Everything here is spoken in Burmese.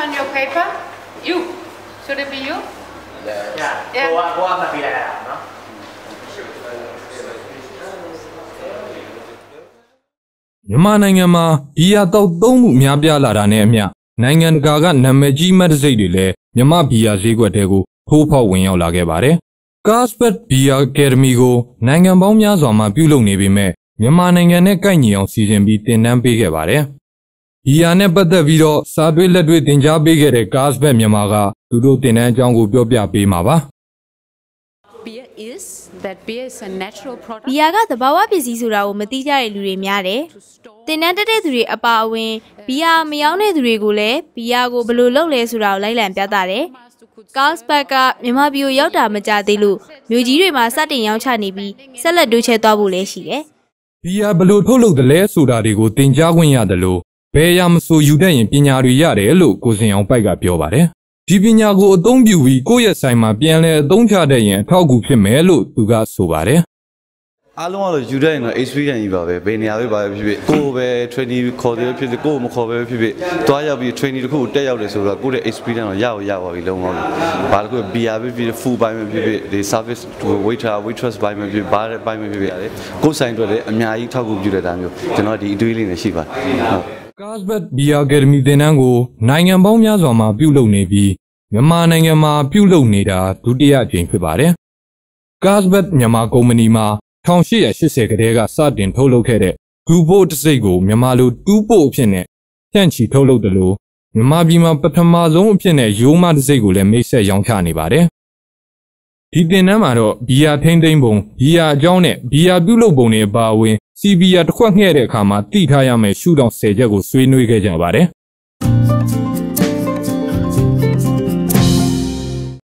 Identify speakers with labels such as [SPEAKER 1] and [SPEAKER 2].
[SPEAKER 1] on your paper? You. Should it be you?
[SPEAKER 2] Yeah. Go up and be like that, no?
[SPEAKER 3] မြန်မာနိုင်ငံမှာဘီယာတောက်သုံးမှုများပြားလာတာနဲ့အမျှနိုင်ငံတကာကနာမည်ကြီးမတ်တစိတ်တွေလည်းမြန်မာဘီယာဈေးကွက်တဲကိုထိုးဖောက်ဝင်ရောက်လာခဲ့ပါတယ်။ Carlsberg ဘီယာအကယ်ဒမီကိုနိုင်ငံပေါင်းများစွာမှာပြုလုပ်နေပေမဲ့မြန်မာနိုင်ငံနဲ့ကိုက်ညီအောင်စီစဉ်ပြီးတင်နန်းပေးခဲ့ပါတယ်။ဘီယာနဲ့ပတ်သက်ပြီးတော့စာတွေ့လက်တွေ့သင်ကြားပေးခဲ့တဲ့ Carlsberg မြန်မာကသူတို့တင်နန်းအကြောင်းကိုပြောပြပေးမှာပါ။
[SPEAKER 1] Beer is that beer is a natural product.
[SPEAKER 4] ဘီယာကသဘာဝပစ္စည်းဆိုတာကိုမသိကြတဲ့လူတွေများတယ်။တင်နန်းတက်တဲ့သူတွေအပါအဝင်ဘီယာမရောင်းတဲ့သူတွေကိုလည်းဘီယာကိုဘယ်လိုလုပ်လဲဆိုတာကိုလိုက်လံပြသတယ်။ Carlsberg ကမြန်မာပြည်ကိုရောက်တာမကြသေးလို့မြို့ကြီးတွေမှာစတင်ရောင်းချနေပြီးဆက်လက်တိုးချဲ့သွားဖို့လည်းရှိတယ်
[SPEAKER 3] ။ဘီယာဘယ်လိုထုတ်လုပ်တယ်လဲဆိုတာတွေကိုသင်ကြားခွင့်ရတယ်လို့ဘယ်အရာမဆိုယူတတ်ရင်ပညာတွေရတယ်လို့ကိုစင်အောင်ပိုက်ကပြောပါတယ်။ဒီပညာကိုအသုံးပြုပြီးကိုယ့်ရဲ့ဆိုင်မှာပြန်လည်အသုံးချတတ်ရင်အထောက်အကူဖြစ်မယ်လို့သူကဆိုပါတယ်
[SPEAKER 5] ။အားလုံးကတော့ယူတတ်ရင်တော့ experience ကြီးပါပဲ။ဘယ်နေရာပဲပါပဲဖြစ်ဖြစ်ကိုယ်ပဲ training ခေါ်တယ်ဖြစ်ဖြစ်ကိုယ်မခေါ်ပဲဖြစ်ဖြစ်တွားရောက်ပြီး training တစ်ခုတက်ရောက်တယ်ဆိုတော့ကိုယ့်ရဲ့ experience တော့ရပါပြီလုံးဝ။ဘာလို့လဲဘီယာပဲဖြစ်ဖြစ် food ဘိုင်းပဲဖြစ်ဖြစ်ဒီ service waiter waitress ဘိုင်းပဲဖြစ်ဖြစ်ဘားဘိုင်းပဲဖြစ်ဖြစ်ကိုယ်ဆိုင်အတွက်လည်းအများကြီးထောက်ကူပြုတဲ့တာမျိုးကျွန်တော်ဒီအတွေးလေးနဲ့ရှိပါတယ်ဟုတ်
[SPEAKER 3] Carlsberg ဘီယာအကယ်ဒမီသင်တန်းကိုနိုင်ငံပေါင်းများစွာမှာပြုလုပ်နေပြီးမြန်မာနိုင်ငံမှာပြုလုပ်နေတာဒုတိယအကြိမ်ဖြစ်ပါတယ်။ Carlsberg မြန်မာကုမ္ပဏီမှာ1880ကတည်းကစတင်ထုတ်လုပ်ခဲ့တဲ့ဂူပို့တစိတ်ကိုမြန်မာလိုတူးပို့အဖြစ်နဲ့ဖြန့်ချီထုတ်လုပ်တယ်လို့မြန်မာပြည်မှာပထမဆုံးအဖြစ်နဲ့ရိုးမတစိတ်ကိုလည်းမိတ်ဆက်ရောင်းချနေပါတယ်။ဒီသင်တန်းမှာတော့ဘီယာထိမ့်သိမ့်ပုံဘီယာအကြောင်းနဲ့ဘီယာပြုလုပ်ပုံတွေအပါအဝင်စီဘီယာတစ်ခွက်ငှဲ့တဲ့အခါမှာတိထားရမယ့်ရှုထောင့်10ချက်ကိုဆွေးနွေးခဲ့ကြပါတယ်။